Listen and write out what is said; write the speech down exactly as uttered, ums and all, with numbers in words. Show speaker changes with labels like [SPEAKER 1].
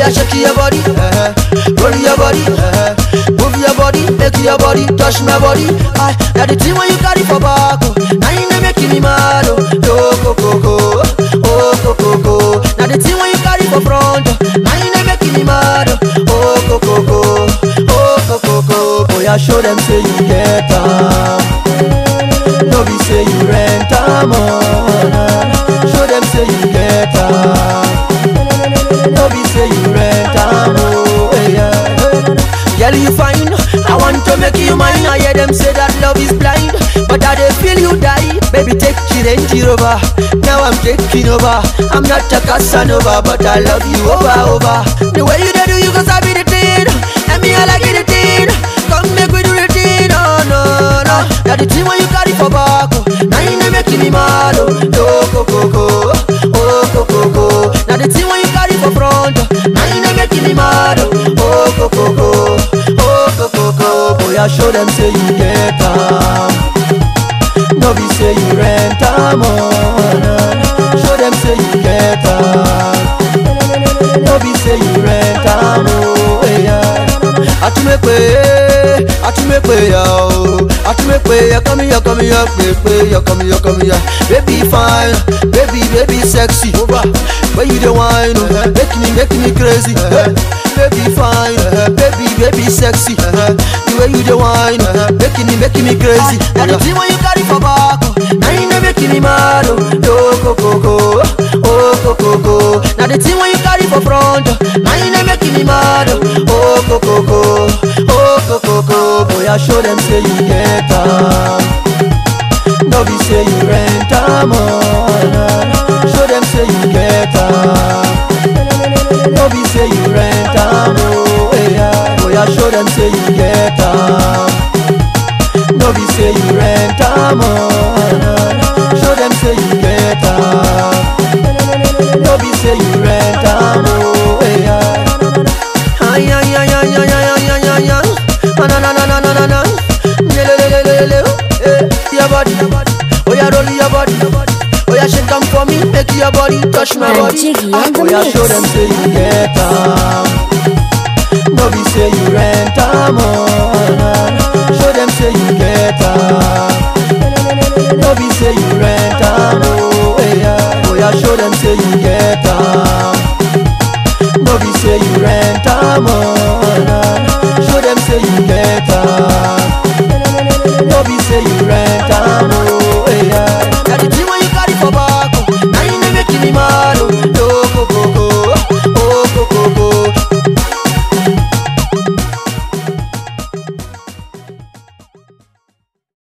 [SPEAKER 1] yeah, shake your body, uh-huh. Roll your body, uh-huh. Move your body, make your body touch my body. Ah, now the thing when you carry for back, oh, now you know making me mad, oh, oh, oh, oh, oh, oh, oh, oh. Now the thing when you carry for front, oh, now you know making me mad, oh, oh, oh, oh, oh, oh, oh, oh. Boy, I show them say you get them, no be say you rent them on. Show them say you get them, no be say you rent them, oh, yeah. Girl, you fine, I want to make you mine. I hear them say that love is blind, but I dey feel you die. Baby, take it and over. Now I'm taking over. I'm not a Casanova, but I love you over, over. The way you do, you cause I be the thing, and me I like it the thing. Come make we do the thing, oh no, no. Now the thing when you carry for back, oh, now you know making me mad, oh, oh, oh, oh, oh, oh, oh, oh. Now the thing when you carry for front, oh, now you know making me mad, oh, oh, oh, oh, oh. Boy, I show them say you get them, no be say you rent them on. Show them say you get them, no be say you rent them, oh, yeah. Atu me pe, atu me pe ya, oh, atu me pe ya, come here, come here, pe pe ya, come here, come here. Baby fine, baby, baby sexy, over. Where you the wine, uh-huh. Make me, make me crazy, uh-huh. Baby fine, uh-huh. Baby, baby sexy, uh-huh. The way you the wine, uh-huh. Making me, making me crazy. Uh, now the thing when you carry for back, oh, now you know making me mad, oh, oh, oh, oh, oh, oh, oh, oh. Now the thing when you carry for front, oh, now you know making me mad, oh, oh, oh, oh, oh, oh, oh, oh. Boy, I show them say you get them, no be say you rent them on. Show them say you get them, no be say you rent them, oh, yeah. Boy, I show them say you get them, no be say you rent them on. Show them say you get them, no be say you rent them, oh, yeah. Ay, ay, ay, ay, ay, ay, ay, ay, ay, ay. Na na na na na na na. Le le le le le le. Eh, your body, oh yeah, roll your body. Oh yeah, shake them for me, make your body touch my body. Ah, oh yeah, show them say you get them, no be say you rent them on. Show them say you get them, no be say you rent them, oh yeah. Oh yeah, show them say you get them, no be say you rent them on.